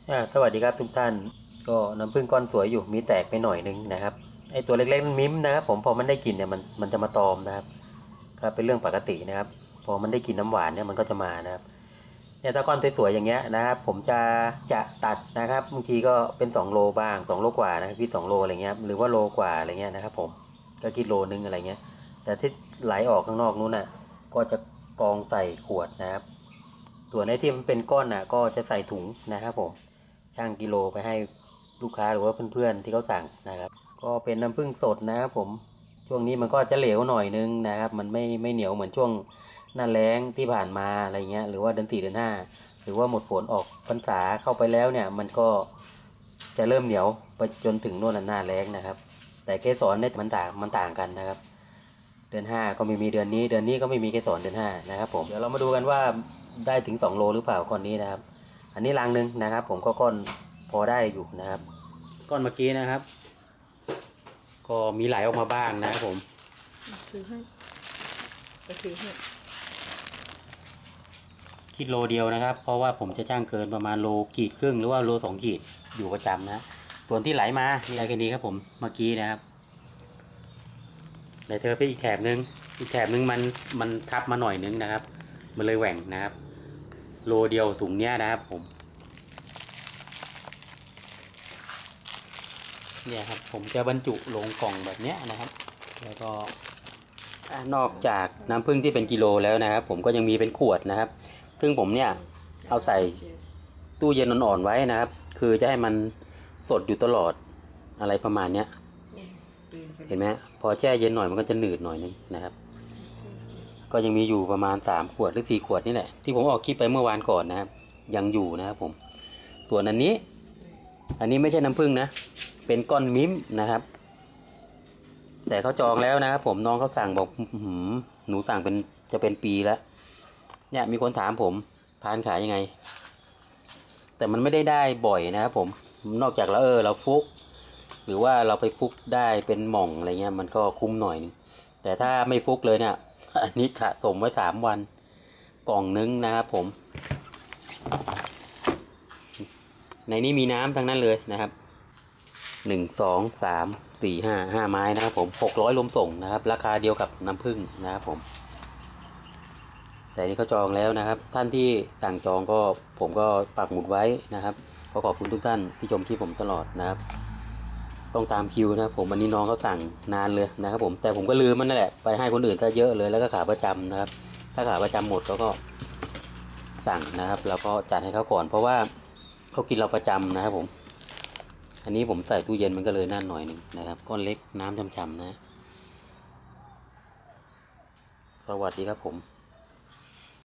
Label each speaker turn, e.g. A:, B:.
A: สวัสดีครับทุกท่านก็น้ำผึ้งก้อนสวยอยู่มีแตกไปหน่อยนึงนะครับไอตัวเล็กๆมันมิ้มนะครับผมพอมันได้กลิ่นเนี่ยมันจะมาตอมนะครับก็เป็นเรื่องปกตินะครับพอมันได้กลิ่นน้ำหวานเนี่ยมันก็จะมานะครับเนี่ยถ้าก้อนสวยๆอย่างเงี้ยนะครับผมจะตัดนะครับบางทีก็เป็น2โลบ้าง2โลกว่านะครับพี่2โลอะไรเงี้ยหรือว่าโลกว่าอะไรเงี้ยนะครับผมก็คิดโลนึงอะไรเงี้ยแต่ที่ไหลออกข้างนอกนู้นน่ะก็จะกองใส่ขวดนะครับส่วนไอ้ที่มันเป็นก้อนน่ะก็จะใส่ถุงนะครับผมช่างกิโลไปให้ลูกค้าหรือว่าเพื่อนๆที่เขาสั่งนะครับก็เป็นน้ำผึ้งสดนะครับผมช่วงนี้มันก็จะเหลวหน่อยนึงนะครับมันไม่เหนียวเหมือนช่วงหน้าแล้งที่ผ่านมาอะไรเงี้ยหรือว่าเดือน4เดือน5หรือว่าหมดฝนออกพรรษาเข้าไปแล้วเนี่ยมันก็จะเริ่มเหนียวไปจนถึงโน่นหน้าแล้งนะครับแต่เกสรเนี่ยมันต่างกันนะครับเดือน5ก็ไม่มีเดือนนี้ก็ไม่มีเกสรเดือน5นะครับผมเดี๋ยวเรามาดูกันว่าได้ถึง2โลหรือเปล่าก้อนนี้นะครับอันนี้ลังนึงนะครับผมก็ก้อนพอได้อยู่นะครับก้อนเมื่อกี้นะครับก็มีไหลออกมาบ้างนะครับผม
B: ถือให้ไปถือให้
A: คิดโลเดียวนะครับเพราะว่าผมจะจ้างเกินประมาณโลขีดครึ่งหรือว่าโล2ขีดอยู่ประจำนะส่วนที่ไหลมานี่อะไรกันนี้ครับผมเมื่อกี้นะครับไหลเธอไปอีกแถบนึงมันทับมาหน่อยนึงนะครับมันเลยแหว่งนะครับโลเดียวถุงเนี้ยนะครับผมเนี่ยครับผมจะบรรจุลงกล่องแบบเนี้ยนะครับแล้วก็นอกจากน้ำผึ้งที่เป็นกิโลแล้วนะครับผมก็ยังมีเป็นขวดนะครับซึ่งผมเนี่ยเอาใส่ตู้เย็นอ่อนๆไว้นะครับคือจะให้มันสดอยู่ตลอดอะไรประมาณเนี้ยเห็นไหมพอแช่เย็นหน่อยมันก็จะหนืดหน่อยนึงนะครับก็ยังมีอยู่ประมาณ3ขวดหรือ4ขวดนี่แหละที่ผมออกคลิปไปเมื่อวานก่อนนะครับยังอยู่นะครับผมส่วนอันนี้ไม่ใช่น้ำผึ้งนะเป็นก้อนมิ้มนะครับแต่เขาจองแล้วนะครับผมน้องเขาสั่งบอกหนูสั่งจะเป็นปีแล้วเนี่ยมีคนถามผมพานขายยังไงแต่มันไม่ได้บ่อยนะครับผมนอกจากเราฟุกหรือว่าเราไปฟุกได้เป็นหม่องอะไรเงี้ยมันก็คุ้มหน่อยนึงแต่ถ้าไม่ฟุกเลยเนี่ยอันนี้สะสมไว้3วันกล่องนึงนะครับผมในนี้มีน้ำทั้งนั้นเลยนะครับ1 2 3 4 5ไม้นะครับผม600รวมส่งนะครับราคาเดียวกับน้ำผึ้งนะครับผมแต่นี้เขาจองแล้วนะครับท่านที่สั่งจองก็ผมก็ปักหมุดไว้นะครับก็ขอบคุณทุกท่านที่ชมคลิปผมตลอดนะครับต้องตามคิวนะครับผมวันนี้น้องเขาสั่งนานเลยนะครับผมแต่ผมก็ลืมมันนั่นแหละไปให้คนอื่นก็เยอะเลยแล้วก็ขาประจำนะครับถ้าขาประจำหมดก็สั่งนะครับแล้วก็จัดให้เขาก่อนเพราะว่าเขากินเราประจำนะครับผมอันนี้ผมใส่ตู้เย็นมันก็เลยน่าหน่อยหนึ่งนะครับก้อนเล็กน้ำช่ำๆนะสวัสดีครับผม